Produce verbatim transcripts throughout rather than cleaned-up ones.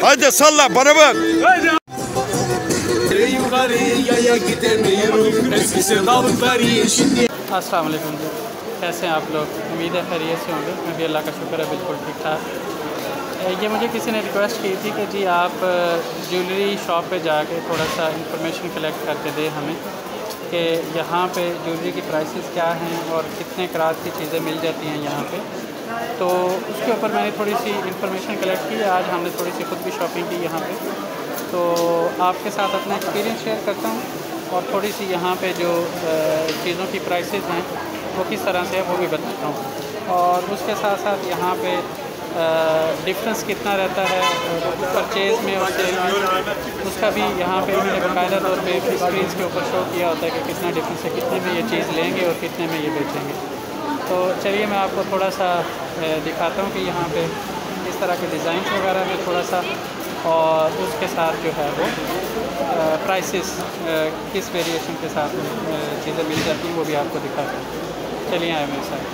Hadi salla beraber. अस्सलाम वालेकुम जी, कैसे हैं आप लोग? उम्मीद है खैरियत से होंगे। मैं भी अल्लाह का शुक्र है बिल्कुल ठीक ठाक। ये मुझे किसी ने रिक्वेस्ट की थी कि जी आप ज्वेलरी शॉप पे जाके थोड़ा सा इंफॉर्मेशन कलेक्ट करके दें हमें कि यहाँ पे ज्वेलरी की प्राइसेस क्या हैं और कितने करात की चीज़ें मिल जाती हैं यहाँ पे। तो उसके ऊपर मैंने थोड़ी सी इंफॉर्मेशन कलेक्ट की। आज हमने थोड़ी सी खुद भी शॉपिंग की यहाँ पे, तो आपके साथ अपना एक्सपीरियंस शेयर करता हूँ और थोड़ी सी यहाँ पे जो चीज़ों की प्राइसेस हैं वो किस तरह से है वो भी बताता हूँ। और उसके साथ साथ यहाँ पे डिफरेंस कितना रहता है परचेज़ में और सेल में, उसका भी यहाँ पे इन्होंने बाकायदा तौर पे स्क्रीन के ऊपर शो किया होता है कि कितना डिफरेंस है, कितने में ये चीज़ लेंगे और कितने में ये बेचेंगे। तो चलिए मैं आपको थोड़ा सा दिखाता हूँ कि यहाँ पे इस तरह के डिज़ाइन वगैरह में थोड़ा सा, और उसके साथ जो है वो प्राइसेस किस वेरिएशन के साथ चीज़ें मिल जाती हैं वो भी आपको दिखाता हूँ। चलिए आए मेरे साथ।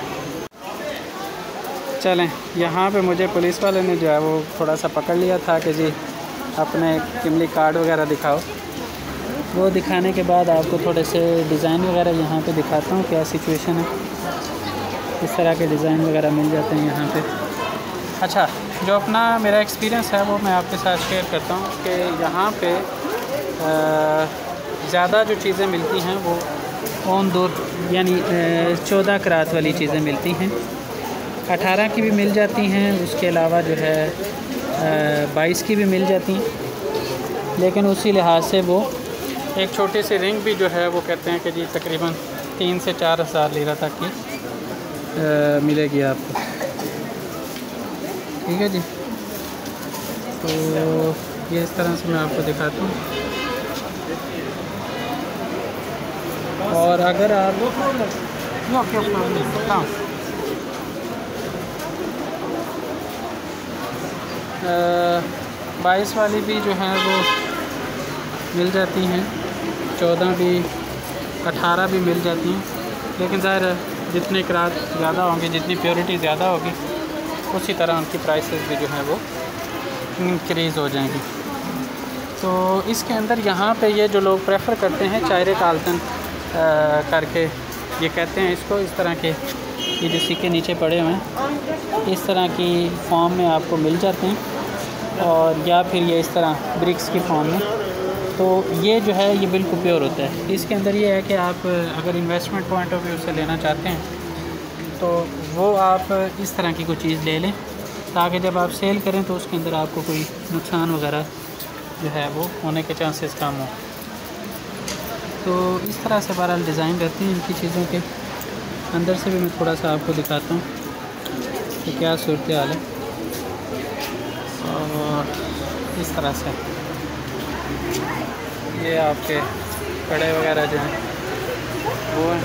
चलें, यहाँ पे मुझे पुलिस वाले ने जो है वो थोड़ा सा पकड़ लिया था कि जी अपने किमली कार्ड वगैरह दिखाओ। वो दिखाने के बाद आपको थोड़े से डिज़ाइन वगैरह यहाँ पे दिखाता हूँ क्या सिचुएशन है। इस तरह के डिज़ाइन वगैरह मिल जाते हैं यहाँ पे। अच्छा, जो अपना मेरा एक्सपीरियंस है वो मैं आपके साथ शेयर करता हूँ कि यहाँ पे ज़्यादा जो चीज़ें मिलती हैं वो ऑन दो यानी चौदह करात वाली चीज़ें मिलती हैं। अठारह की भी मिल जाती हैं, उसके अलावा जो है बाईस की भी मिल जाती हैं, लेकिन उसी लिहाज से वो एक छोटी सी रिंग भी जो है वो कहते हैं कि जी तकरीबन तीन से चार हज़ार लीरा तक की आ, मिलेगी आपको। ठीक है जी, तो ये इस तरह से मैं आपको दिखाता हूँ। और अगर आप बाईस वाली भी जो है वो मिल जाती हैं, चौदह भी, अठारह भी मिल जाती हैं, लेकिन ज़ाहिर है जितने करात ज़्यादा होंगे, जितनी प्योरिटी ज़्यादा होगी, उसी तरह उनकी प्राइसेस भी जो है वो इंक्रीज़ हो जाएंगी। तो इसके अंदर यहाँ पे ये जो लोग प्रेफर करते हैं चायरे काल्तन करके ये कहते हैं इसको, इस तरह के ये जो सिक्के नीचे पड़े हुए हैं इस तरह की फॉर्म में आपको मिल जाते हैं, और या फिर ये इस तरह ब्रिक्स की फॉर्म में। तो ये जो है ये बिल्कुल प्योर होता है। इसके अंदर ये है कि आप अगर इन्वेस्टमेंट पॉइंट ऑफ व्यू से लेना चाहते हैं तो वो आप इस तरह की कोई चीज़ ले लें, ताकि जब आप सेल करें तो उसके अंदर आपको कोई नुकसान वगैरह जो है वो होने के चांसेस कम हो। तो इस तरह से बहरहाल डिज़ाइन रहते हैं इनकी चीज़ों के। अंदर से भी मैं थोड़ा सा आपको दिखाता हूँ कि क्या सूरत हाल है। और इस तरह से ये आपके कड़े वगैरह जो हैं वो हैं।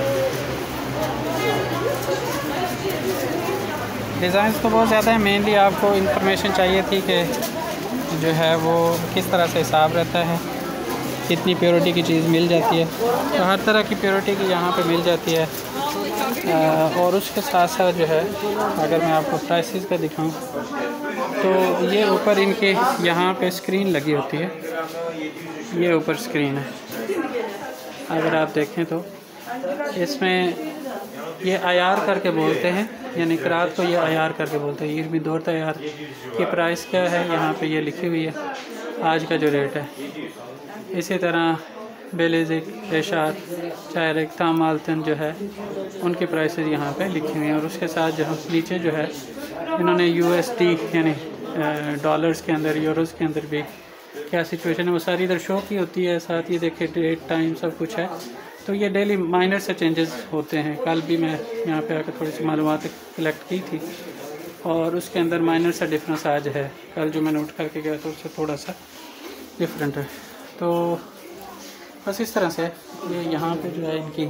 डिज़ाइंस तो बहुत ज़्यादा है, मेनली आपको इंफॉर्मेशन चाहिए थी कि जो है वो किस तरह से हिसाब रहता है, कितनी प्योरिटी की चीज़ मिल जाती है। तो हर तरह की प्योरिटी की यहाँ पे मिल जाती है। आ, और उसके साथ साथ जो है अगर मैं आपको प्राइसेस का दिखाऊं तो ये ऊपर इनके यहाँ पे स्क्रीन लगी होती है, ये ऊपर स्क्रीन है। अगर आप देखें तो इसमें ये आयार करके बोलते हैं, यानी करात को ये आयार करके बोलते हैं। यीरमी दो तैयार की प्राइस क्या है यहाँ पे ये लिखी हुई है, आज का जो रेट है। इसी तरह बेलेजिक, रेशात, चायरेक, तामालतन जो है उनकी प्राइसेस यहाँ पे लिखी हुई हैं। और उसके साथ जो नीचे जो है इन्होंने यूएसडी यानी डॉलर्स के अंदर, यूरोज़ के अंदर भी क्या सिचुएशन है वो सारी इधर शो की होती है। साथ ये देखिए डेट, टाइम सब कुछ है। तो ये डेली माइनर से चेंजेस होते हैं। कल भी मैं यहाँ पे आकर थोड़ी सी मालूमात कलेक्ट की थी और उसके अंदर माइनर सा डिफरेंस आज है। कल जो मैं नोट करके गया था उससे थोड़ा सा डिफरेंट है। तो बस इस तरह से ये यहाँ पे जो है इनकी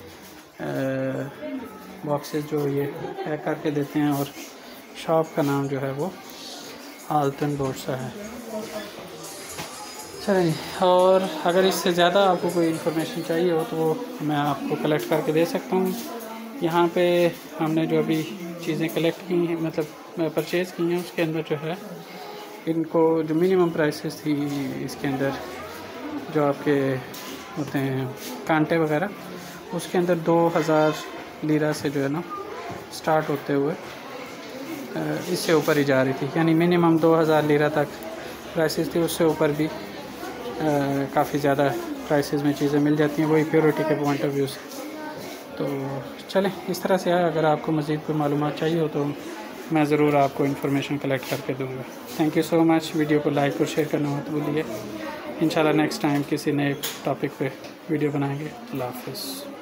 बॉक्सेस जो ये पैक करके देते हैं, और शॉप का नाम जो है वो आल्तन बोर्सा है। चलिए, और अगर इससे ज़्यादा आपको कोई इन्फॉर्मेशन चाहिए हो तो वो मैं आपको कलेक्ट करके दे सकता हूँ। यहाँ पे हमने जो अभी चीज़ें कलेक्ट की हैं, मतलब परचेज़ की हैं, उसके अंदर जो है इनको जो मिनिमम प्राइसेस थी इसके अंदर जो आपके होते हैं कांटे वगैरह, उसके अंदर दो हज़ार लीरा से जो है ना स्टार्ट होते हुए इससे ऊपर ही जा रही थी, यानी मिनिमम दो हज़ार लीरा तक प्राइसेस थी। उससे ऊपर भी काफ़ी ज़्यादा प्राइसेस में चीज़ें मिल जाती हैं, वही प्योरिटी के पॉइंट ऑफ व्यू से। तो चलें, इस तरह से है। अगर आपको मज़ीद कोई मालूमात चाहिए हो तो मैं ज़रूर आपको इन्फॉर्मेशन कलेक्ट करके दूँगा। Thank you so much. Video को लाइक और शेयर करना मत भूलिए। इंशाल्लाह नेक्स्ट टाइम किसी नए टॉपिक पे वीडियो बनाएंगे। अल्लाह हाफ़िज़।